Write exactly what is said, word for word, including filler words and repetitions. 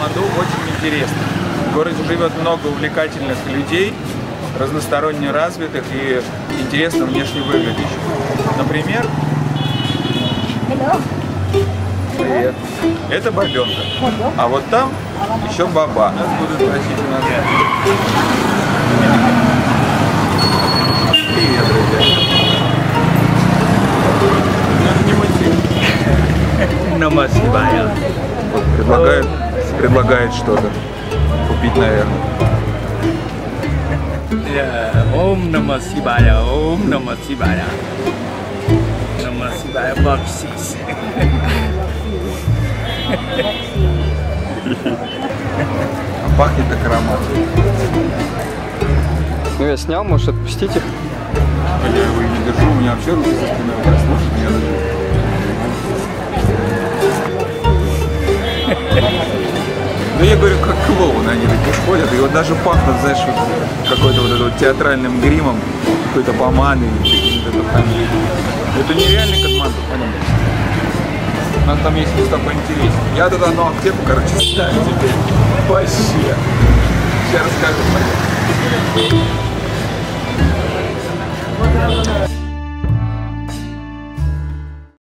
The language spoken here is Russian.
Катманду очень интересно. В городе живет много увлекательных людей, разносторонне развитых и интересно внешне выглядящих. Например, привет. Это бабенка. А вот там еще баба. Нас будут просить у нас. Привет, друзья. Ну, не мути. Намасивая. Предлагает, предлагает что-то. Купить, наверное. Ом Намасивая, Ом Намасивая. Намасивая баксис. А пахнет так ароматно. Ну я снял, может отпустить их? А я его и не держу, у меня вообще руки за спиной прослушать меня даже. Ну я говорю, как клоуны, они такие ходят, и вот даже пахнут, знаешь, вот какой-то вот это вот театральным гримом, какой-то помадой, каким-то духами. Это нереальный Катманду, понимаешь? У нас там есть места поинтереснее. Я тут одну аптеку, короче, ставлю теперь. Вообще. Сейчас расскажу.